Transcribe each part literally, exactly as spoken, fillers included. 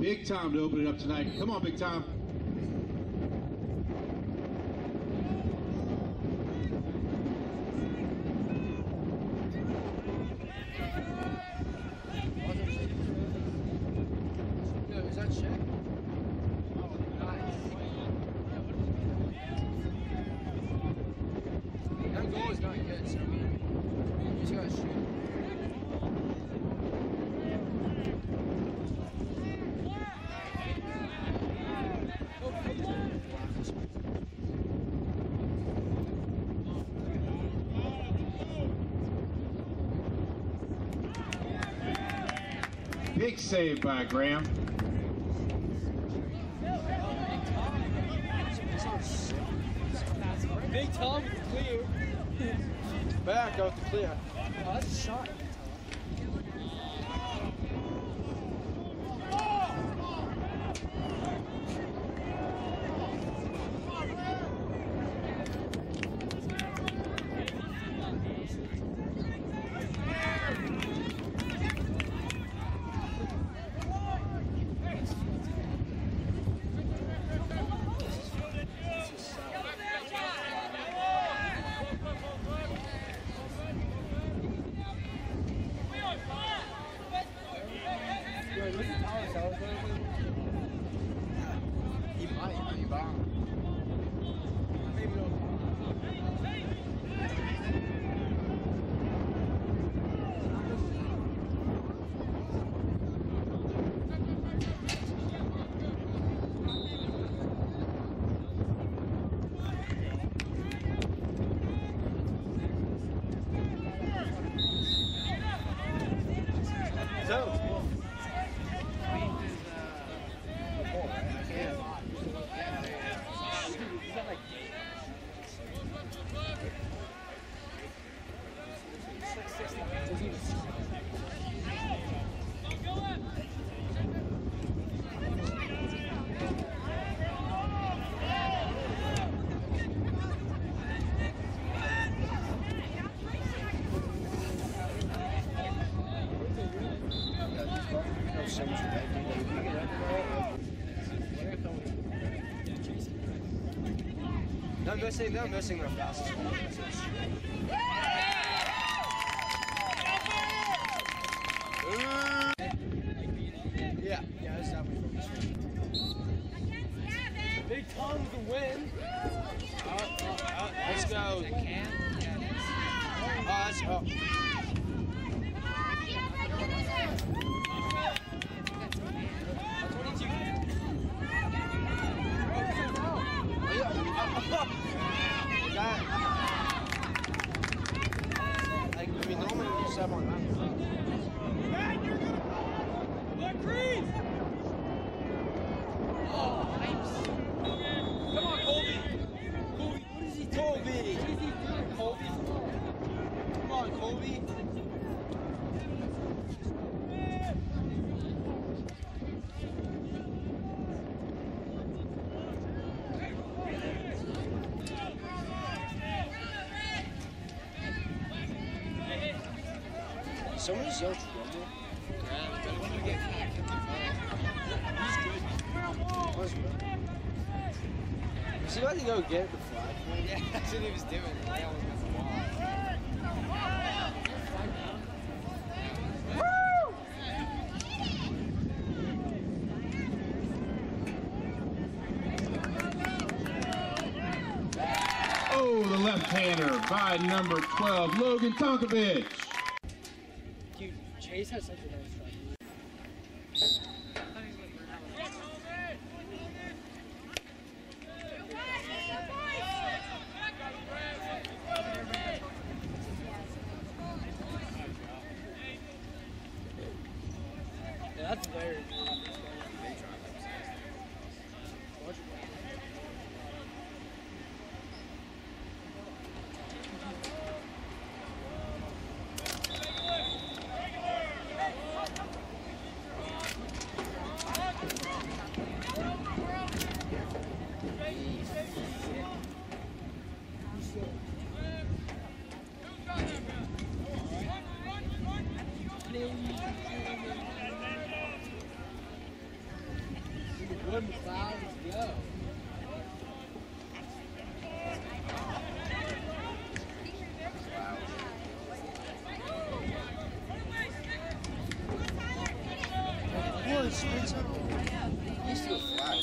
Big Tom to open it up tonight. Come on, Big Tom. Is that check? Oh, nice. That goal is not good, so you just gotta shoot. Big save by Graham. Big Tom clear. Back out the clear. Oh, that's a shot. He might, I mean, bomb. Maybe no So. They're missing, they're missing their fastest ball. Yeah, yeah, that's that way. Big Tom to win. Oh, oh, oh, let's go. Oh, that's oh. That, like, I mean, normally when you sub on that. Look, Creed! Oh, nice. Come on, Colby. Colby, what is he doing? Colby. What is he doing, Colby? Come on, Colby. Someone's so trouble. Yeah, but when you get he's good. Was good. Is he about to go get the flag? Yeah, that's what he was doing. They almost got the ball. Oh, the left-hander by number twelve, Logan Tonkovich. Dude, Chase has such a nice shot. Yeah, that's very good. Run the cloud, let's go. Boy, Spencer. He's still flat.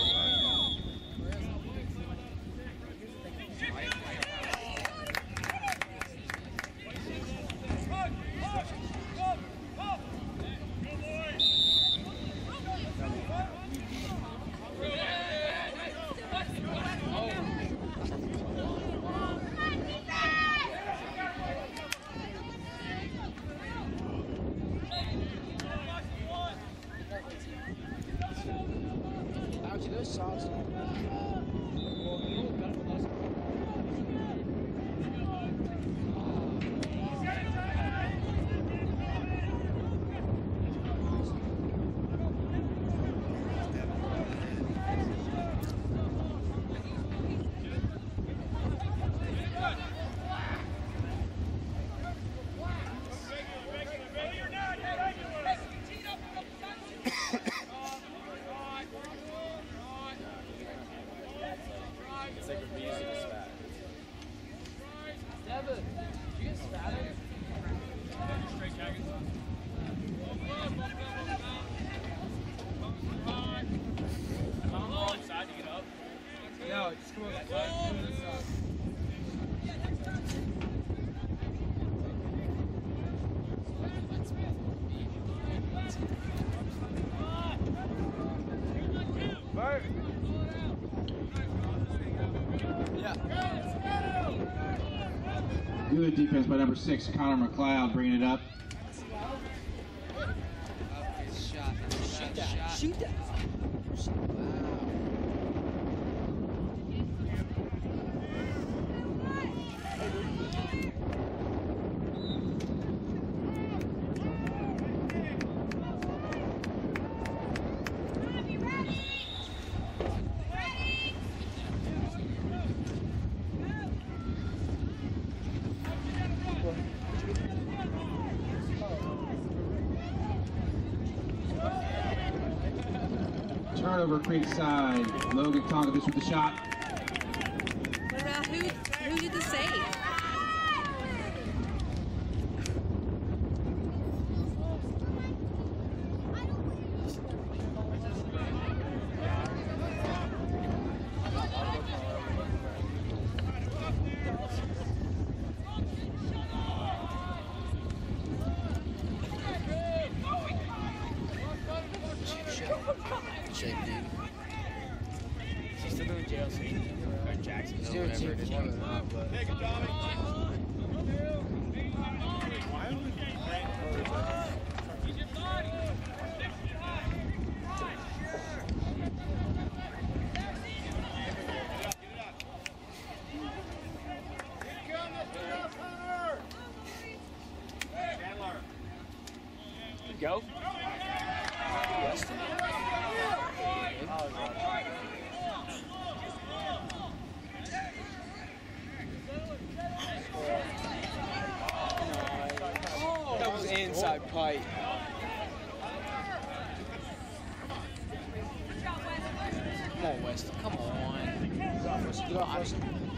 Good defense by number six, Connor McLeod, bringing it up. Shot. Shoot that. Shoot that. Turnover, Creekside. Logan Tonkovich with the shot. What about who? Who did the save? She's still doing J L C or Jackson. She's doing J L C. Take it, Tommy. Go. That was inside pipe. Come on, West. Come on. Get off us. Get off us.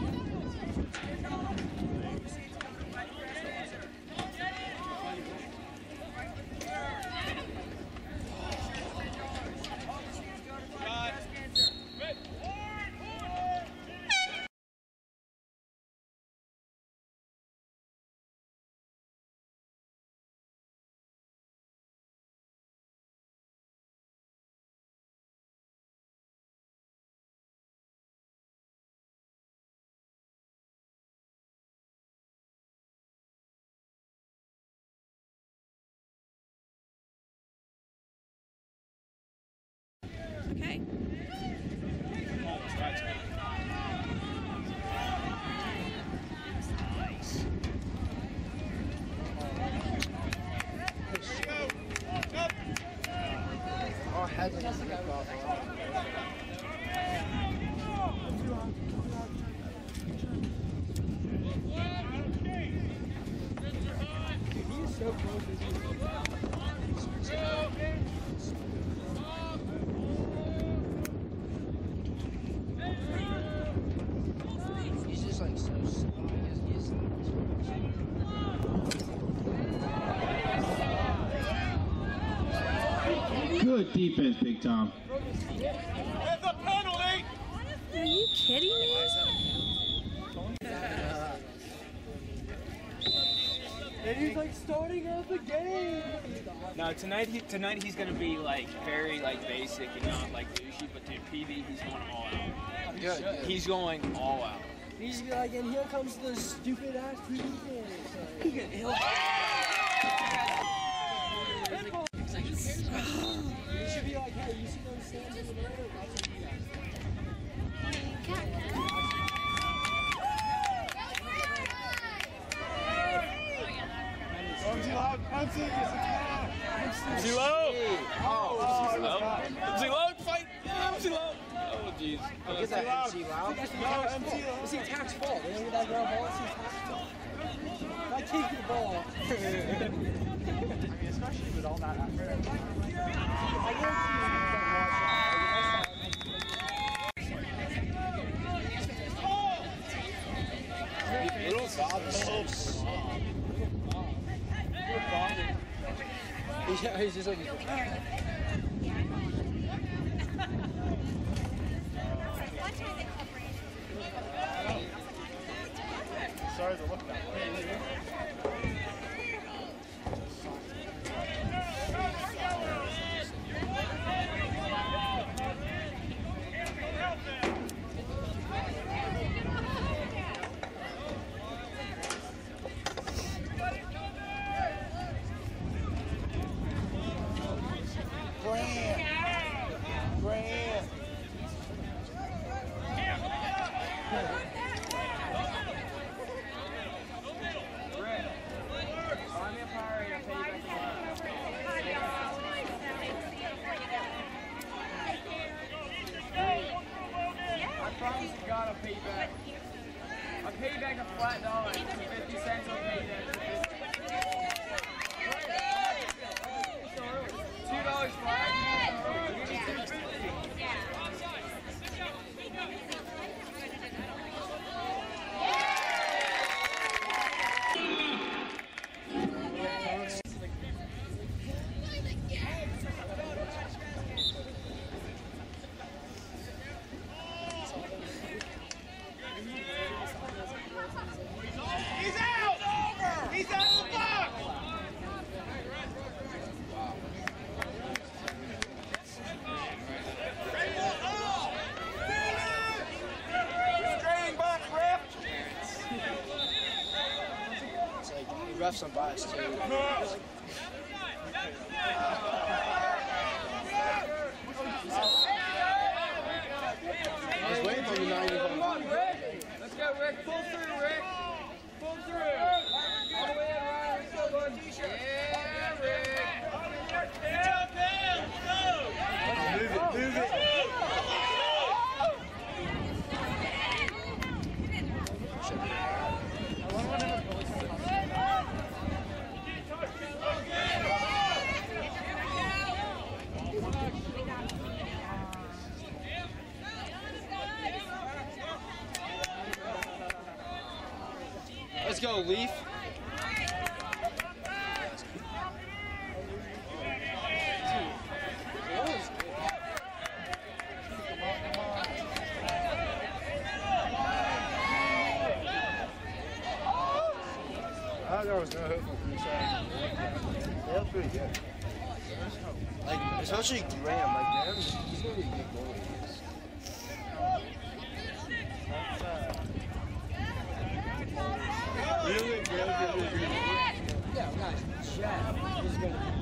Okay. Our heads are just like off. He's so close. Good defense, Big Tom. That's a penalty! Are you kidding me? And he's like starting out the game. No, tonight he tonight he's gonna be like very like basic and not like douchey, but dude, P V he's going all out. Good, good. He's going all out. He's like, and here comes the stupid ass T V game. He can, he'll. He should be like, hey, you see those stands in the middle? That's what you guys. Zelo! Oh, Zelo! Zelo, fight! Zelo! Oh, jeez. Get that M C loud. It's the attack's fault. They don't get that ground ball. It's the attack's fault. I kicked the ball. I mean, especially with all that effort. I guarantee Little Bob is so soft. Little Bob. Yeah, he's just like. Sorry to look that way. Grant! Grant! I promise you God I'll pay you back. I'll pay you back a flat dollar. fifty cents I'll pay you back. Two dollars flat? He's out! He's out of the box! Straying back, ref! It's like, the ref's unbiased too. I was waiting for you now. Come on, Rick! Let's go, Rick. Pull through, Rick. Pull through. All the way in, Ryan. Let's go, bud. Yeah, Rick. Down, down, go! Move it, move it! Let's go, Leaf. I thought there was no hope for Creekside. They look pretty good. Like, especially Graham. Like, Graham, he's gonna be a good goalie. Really? Graham's gonna be a good goalie? Yeah, I'm not Chad. He's gonna be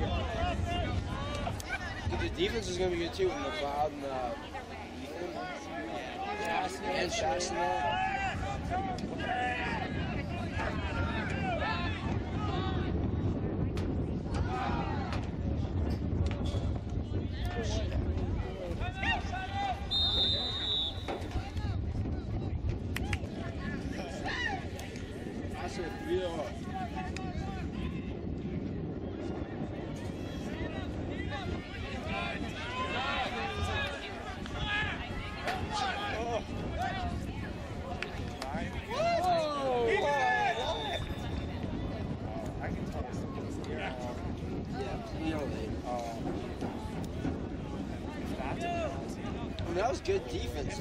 good. The defense is gonna be good too. And McLeod and uh, Ethan. And Shaston. I said, real hard. that was good defense.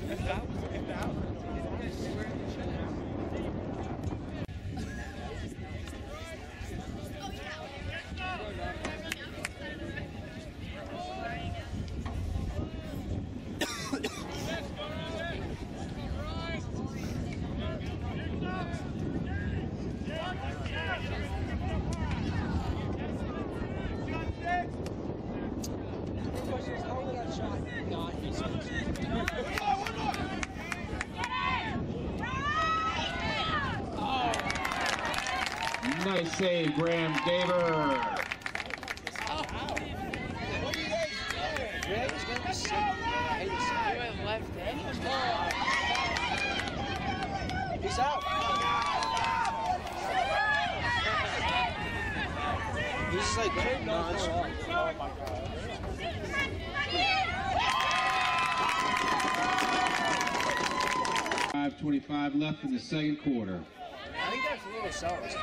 Nice save, Graham Gaber. He's out. He's just like nonchalant. Oh my God. five twenty-five left in the second quarter. I think that's a little selfish.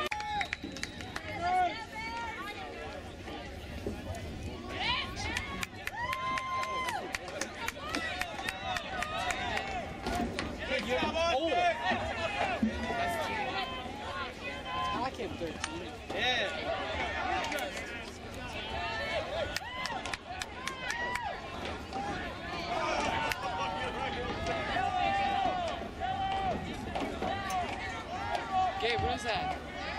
Gabe, what is that?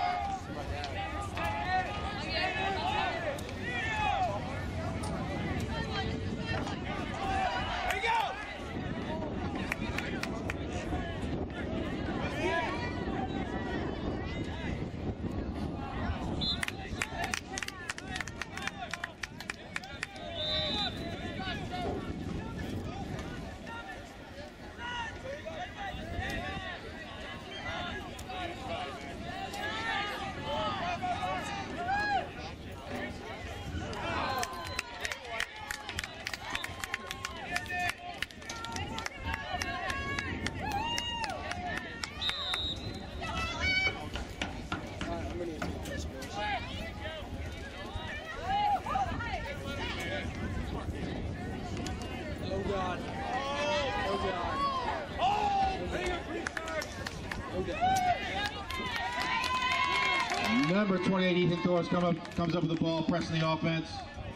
Number twenty-eight, Ethan Thor's come up, comes up with the ball, pressing the offense.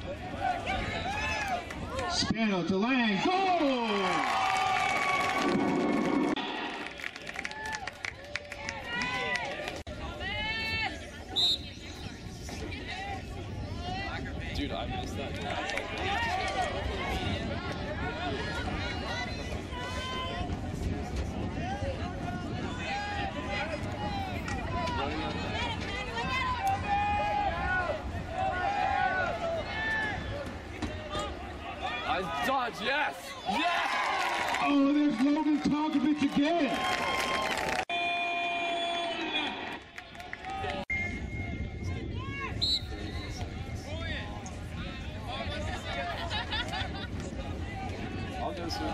Spano to Lang, goal! Dude, I missed that. Nice dodge, yes! Yes! Oh, there's Logan Tonkovich again! I'll go soon.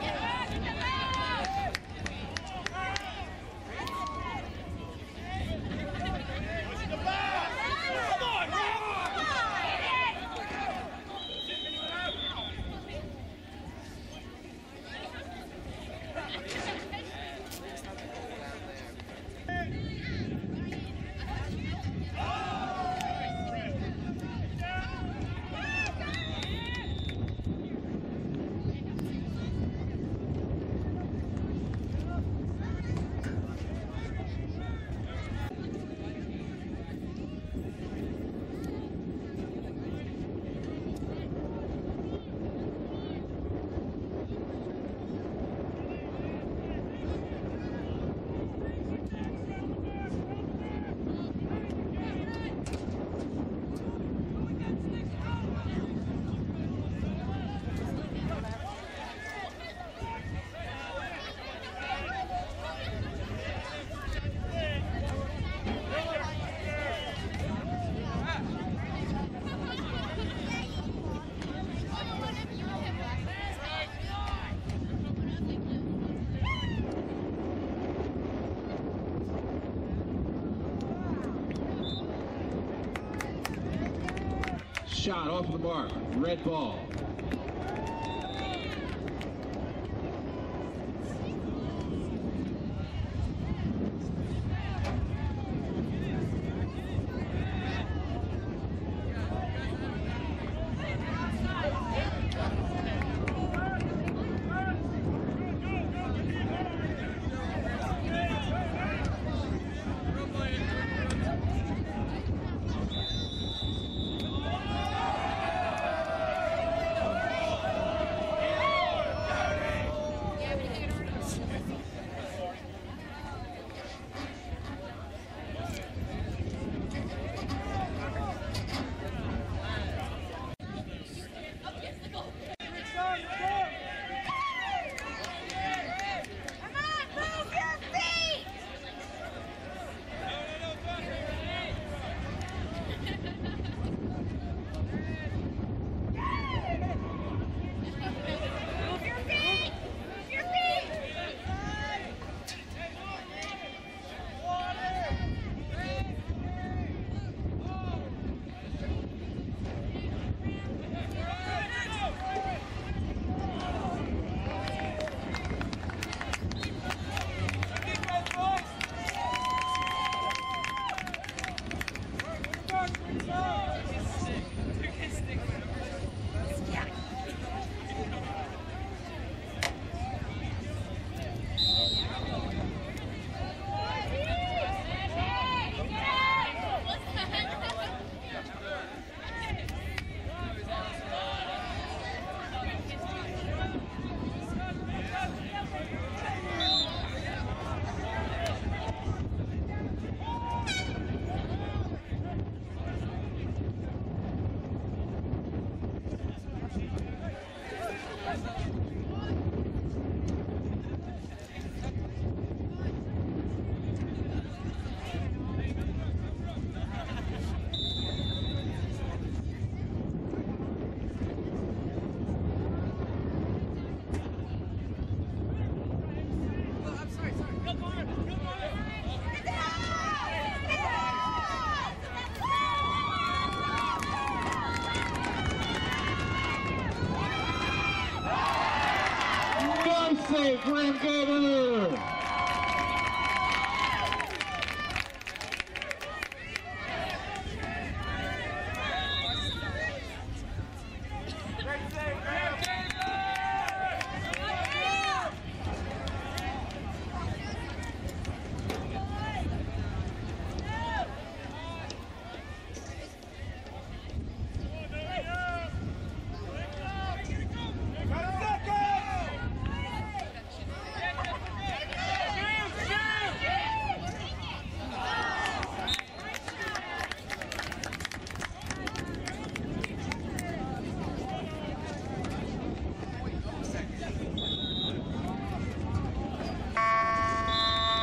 Shot off the mark, red ball. Save, Graham Governor.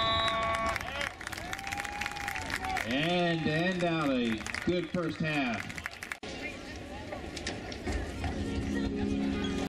And to end out a good first half.